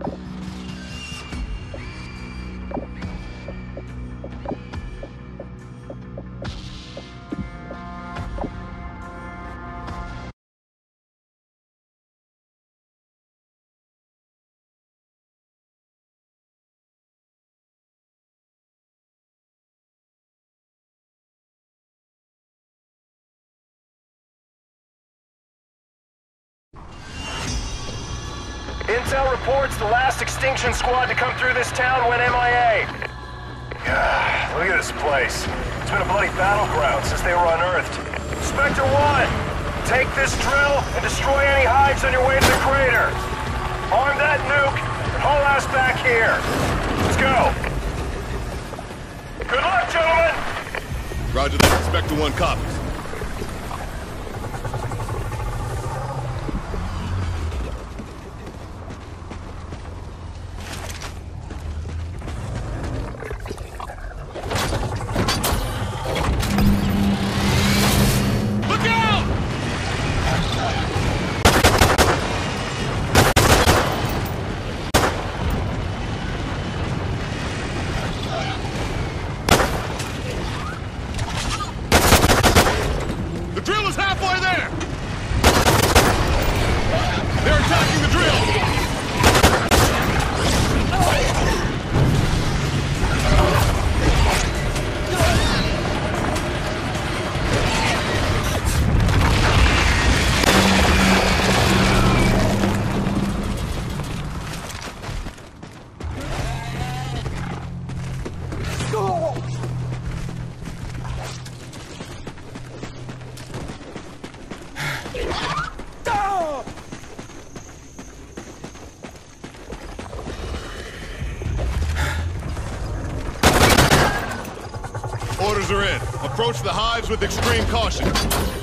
Intel reports the last Extinction squad to come through this town went MIA. Look at this place. It's been a bloody battleground since they were unearthed. Spectre 1, take this drill and destroy any hives on your way to the crater. Arm that nuke and haul ass back here. Let's go. Good luck, gentlemen! Roger that. Spectre 1 copies. Orders are in. Approach the hives with extreme caution.